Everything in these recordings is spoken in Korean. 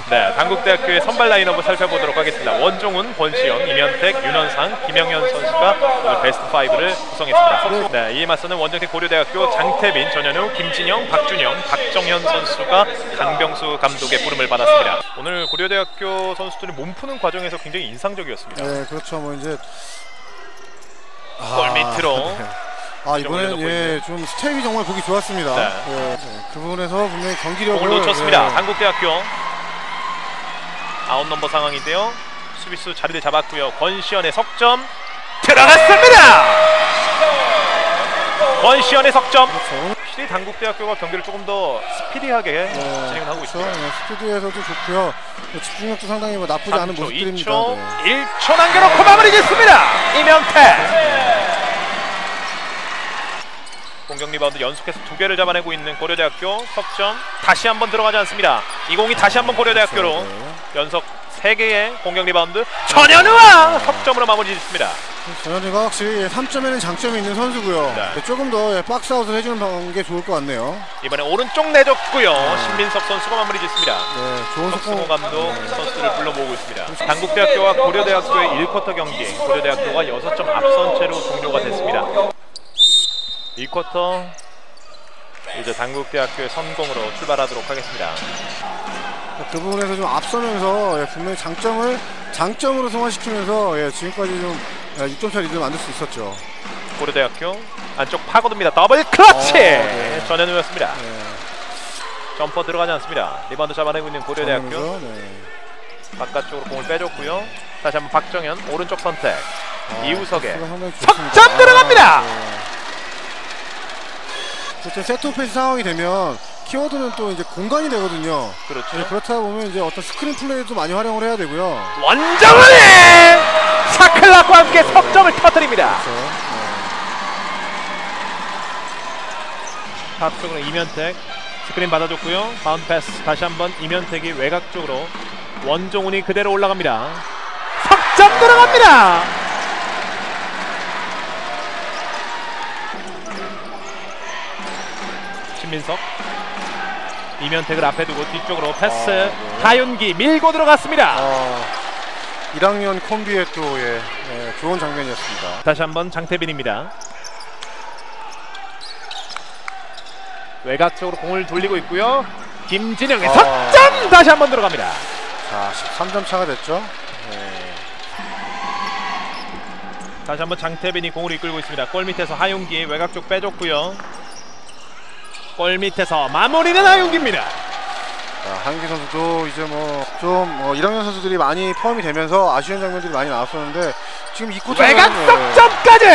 네, 당국대학교의 선발 라인업을 살펴보도록 하겠습니다. 원종훈, 권시현, 임현택, 윤원상, 김영현 선수가 오늘 베스트 5를 구성했습니다. 네, 이에 맞서는 원정택 고려대학교 장태빈, 전현우, 김진영, 박준영, 박정현 선수가 강병수 감독의 부름을 받았습니다. 오늘 고려대학교 선수들이 몸 푸는 과정에서 굉장히 인상적이었습니다. 네, 그렇죠. 뭐 이제 골 밑으로. 이번엔 예, 좀 스텝이 정말 보기 좋았습니다. 네. 예, 그 부분에서 분명히 경기력을 공을 놓쳤습니다. 예. 당국대학교 아웃 넘버 상황인데요. 수비수 자리를 잡았고요. 권시현의 석점 들어갔습니다. 권시현의 석점. 그렇죠. 확실히 당국대학교가 경기를 조금 더 스피디하게 진행을 하고 있습니다. 네, 스피드에서도 좋고요. 집중력도 상당히 뭐 나쁘지 않은 3초, 모습들입니다. 2초, 네. 1초 남겨놓고 마무리 짓습니다. 임현택. 공격 리바운드 연속해서 2개를 잡아내고 있는 고려대학교. 석점 다시 한번 들어가지 않습니다. 이 공이 다시 한번 고려대학교로 연속 3개의 공격 리바운드. 전현우와 석점으로 마무리 짓습니다. 전현우가 확실히 3점에는 장점이 있는 선수고요. 네. 조금 더 박스아웃을 해주는 게 좋을 것 같네요. 이번에 오른쪽 내줬고요. 신민석 선수가 마무리 짓습니다. 네, 좋은 석승호 감독 선수들을 불러모으고 있습니다. 당국대학교와 고려대학교의 1쿼터 경기, 고려대학교가 6점 앞선 채로 종료가 됐습니다. 2쿼터 이제 당국대학교의 선공으로 출발하도록 하겠습니다. 그 부분에서 좀 앞서면서 분명히 장점으로 승화시키면서 지금까지 좀 6점차 리드를 만들 수 있었죠. 고려대학교 안쪽 파고듭니다. 더블 클러치! 네. 전현우였습니다. 네. 점퍼 들어가지 않습니다. 리바운드 잡아내고 있는 고려대학교. 바깥쪽으로 공을 빼줬고요. 다시 한번 박정현 오른쪽 선택. 이우석의 석점 들어갑니다. 세트 오페이스 상황이 되면 키워드는 또 이제 공간이 되거든요. 그렇죠. 네, 그렇다 보면 이제 어떤 스크린 플레이도 많이 활용을 해야 되고요. 원정훈이 샤클락과 함께 석점을 터뜨립니다. 그렇죠. 탑 쪽으로 임현택 스크린 받아줬고요. 바운드 패스 다시 한번 임현택이 외곽 쪽으로 원종훈이 그대로 올라갑니다. 석점 들어갑니다. 신민석 임현택을 앞에 두고 뒤쪽으로 패스. 하윤기 밀고 들어갔습니다. 1학년 콤비의 또 좋은 장면이었습니다. 다시 한번 장태빈입니다. 외곽 쪽으로 공을 돌리고 있고요. 김진영의 석점 다시 한번 들어갑니다. 자, 13점 차가 됐죠. 다시 한번 장태빈이 공을 이끌고 있습니다. 골 밑에서 하윤기 외곽 쪽 빼줬고요. 골 밑에서 마무리는 하윤기입니다. 하윤기 선수도 이제 좀 1학년 선수들이 많이 포함이 되면서 아쉬운 장면들이 많이 나왔었는데 지금 이 쿼터는 외곽 석점까지.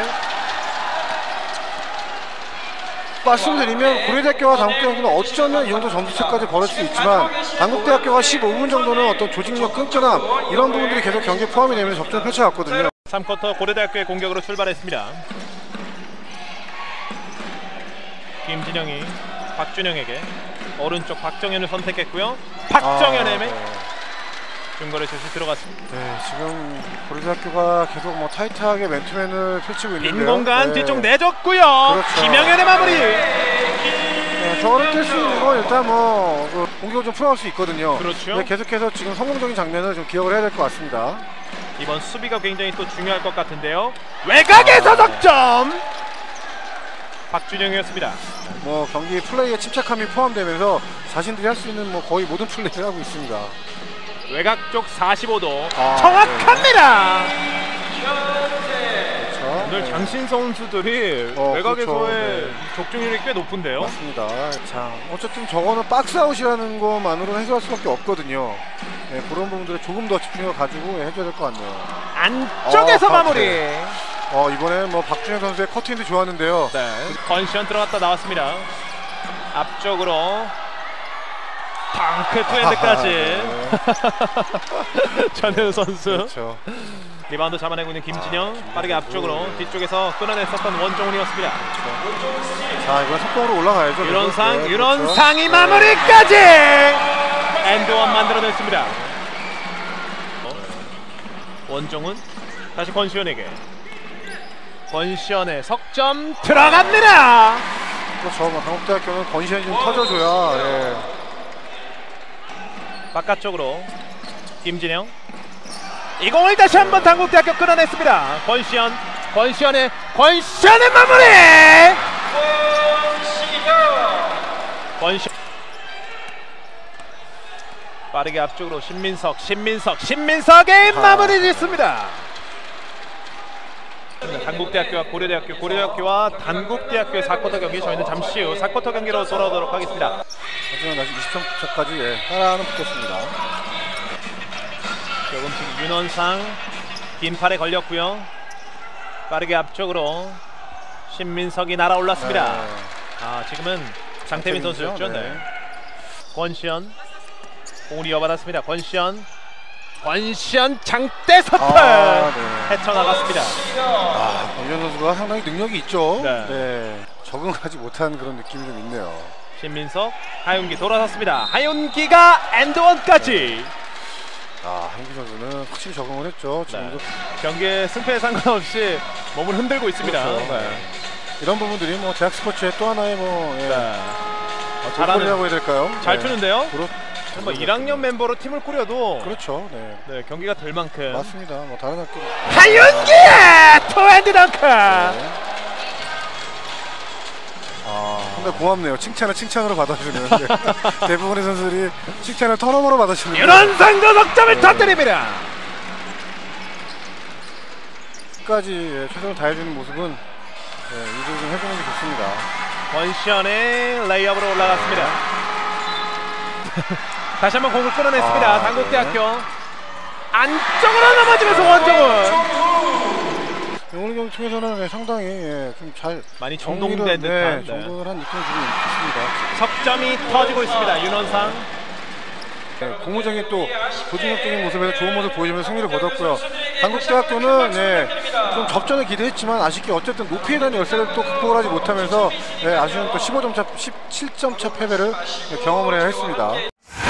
말씀드리면 고려대학교와 당국대학교는 어쩌면 이 정도 점수차까지 벌일 수 있지만 당국대학교가 15분 정도는 어떤 조직력 끈끈함 이런 부분들이 계속 경기에 포함이 되면서 접전을 펼쳐갔거든요. 3쿼터 고려대학교의 공격으로 출발했습니다. 김진영이 박준영에게 오른쪽 박정현을 선택했고요. 박정현의 중거리 슛이 들어갔습니다. 네, 지금 고려대학교가 계속 타이트하게 맨투맨을 펼치고 있는데요. 빈 공간 뒤쪽 내줬고요. 그렇죠. 김영현의 마무리. 저거를 뗄 수 있는 건 일단 공격을 좀 풀어갈 수 있거든요. 그렇죠. 네, 계속해서 지금 성공적인 장면을 좀 기억을 해야 될 것 같습니다. 이번 수비가 굉장히 또 중요할 것 같은데요. 외곽에서 석점. 박준영이었습니다. 경기 플레이에 침착함이 포함되면서 자신들이 할 수 있는 거의 모든 플레이를 하고 있습니다. 외곽 쪽 45도 정확합니다. 그렇죠. 오늘 장신 선수들이 외곽에서의 적중률이 꽤 높은데요. 맞습니다. 자, 어쨌든 저거는 박스아웃이라는 것만으로는 해소할 수밖에 없거든요. 네, 그런 부분들을 조금 더 집중력을 가지고 해줘야 될 것 같네요. 안쪽에서 마무리. 이번에 박준영 선수의 커팅도 좋았는데요. 네. 컨션 들어갔다 나왔습니다. 앞쪽으로 덩크 투핸드까지. 전현우 선수. 그렇죠. 리바운드 잡아내고 있는 김진영. 빠르게 앞쪽으로 뒤쪽에서 끊어냈었던 원종훈이었습니다. 자, 이번 속도로 올라가야죠. 유런상이 마무리까지 엔드원 만들어냈습니다. 원종훈 다시 권시현에게. 권시현의 석점 들어갑니다. 그렇죠. 당국대학교는 권시현이 좀 터져줘야 바깥쪽으로 김진영. 이 공을 다시 한번 단국대학교 끌어냈습니다. 권시현의 마무리. 권시현 빠르게 앞쪽으로 신민석의 마무리 짓습니다. 단국대학교와 고려대학교와 단국대학교의 4쿼터 경기, 저희는 잠시 후 4쿼터 경기로 돌아오도록 하겠습니다. 하지만 아직 20점 차까지 따라는 붙겠습니다. 조금씩 윤원상 긴 팔에 걸렸고요. 빠르게 앞쪽으로 신민석이 날아올랐습니다. 지금은 장태민 선수였죠. 네. 권시현 공을 이어받았습니다. 권시현 장대 서터 헤쳐나갔습니다. 권시현 선수가 상당히 능력이 있죠. 네. 적응하지 못한 그런 느낌이 좀 있네요. 신민석, 하윤기 돌아섰습니다. 하윤기가 엔드원까지. 하윤기 선수는 확실히 적응을 했죠. 지금도 경기의 승패에 상관없이 몸을 흔들고 있습니다. 그렇죠. 이런 부분들이 뭐 대학 스포츠의 또 하나의 잘하는, 해야 될까요? 잘 투는데요. 뭐 1학년 멤버로 팀을 꾸려도 그렇죠. 경기가 될 만큼. 맞습니다. 뭐 다른 학교 하윤기의 투핸드 덩크. 상당히 고맙네요. 칭찬으로 받아주는. 대부분의 선수들이 칭찬을 턴오버로 받아주는. 윤원상도 득점을 터뜨립니다. 끝까지 최선을 다해주는 모습은 유지를 좀 해주는 게 좋습니다. 권시현의 레이업으로 올라갔습니다. 다시 한번 공을 끌어냈습니다. 단국대학교 안쪽으로 넘어지면서 원정훈. 오늘 경기 통해서는 상당히 좀 잘 많이 정돈된 듯한 정돈한 느낌을 주고 있습니다. 석점이 터지고 있습니다. 윤원상. 고무적인 또 조직력적인 모습에서 좋은 모습 보여주면서 승리를 거뒀고요. 단국대학교는 좀 접전을 기대했지만 아쉽게 어쨌든 높이에 대한 열세를 또 극복을 하지 못하면서 아쉬운 또 17점 차 패배를 경험을 해야 했습니다.